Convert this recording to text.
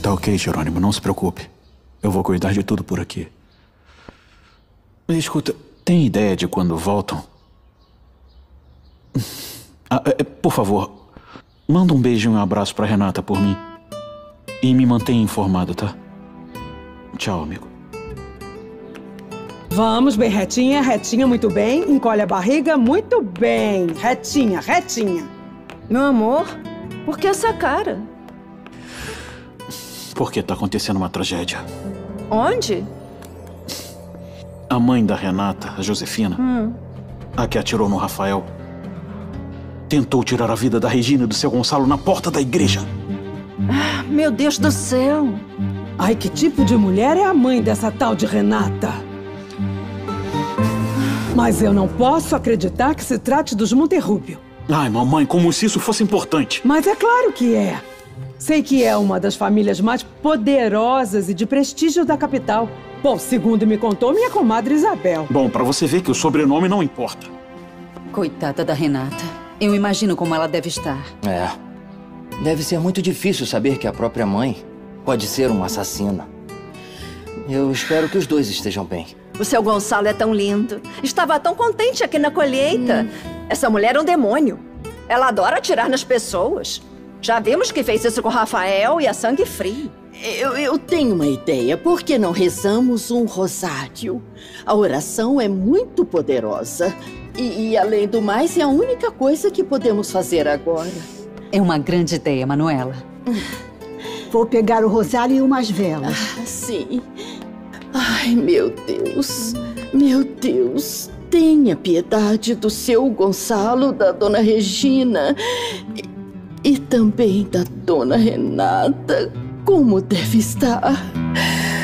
Tá ok, Jerônimo, não se preocupe. Eu vou cuidar de tudo por aqui. Escuta, tem ideia de quando voltam? Por favor, manda um beijo e um abraço pra Renata por mim. E me mantenha informado, tá? Tchau, amigo. Vamos, bem retinha, retinha, muito bem. Encolhe a barriga, muito bem. Retinha, retinha. Meu amor, por que essa cara? Porque tá acontecendo uma tragédia. Onde? A mãe da Renata, a Josefina, a que atirou no Rafael, tentou tirar a vida da Regina e do seu Gonçalo na porta da igreja. Meu Deus do céu! Ai, que tipo de mulher é a mãe dessa tal de Renata? Mas eu não posso acreditar que se trate dos Monterrubio. Ai, mamãe, como se isso fosse importante. Mas é claro que é. Sei que é uma das famílias mais poderosas e de prestígio da capital. Bom, segundo me contou minha comadre Isabel. Bom, pra você ver que o sobrenome não importa. Coitada da Renata. Eu imagino como ela deve estar. É. Deve ser muito difícil saber que a própria mãe pode ser uma assassina. Eu espero que os dois estejam bem. O seu Gonçalo é tão lindo. Estava tão contente aqui na colheita. Essa mulher é um demônio. Ela adora atirar nas pessoas. Já vimos que fez isso com o Rafael e a sangue frio. Eu tenho uma ideia. Por que não rezamos um rosário? A oração é muito poderosa. E além do mais, é a única coisa que podemos fazer agora. É uma grande ideia, Manuela. Vou pegar o rosário e umas velas. Sim. Ai, meu Deus. Meu Deus. Tenha piedade do seu Gonçalo, da dona Regina. E também da dona Renata. Como deve estar?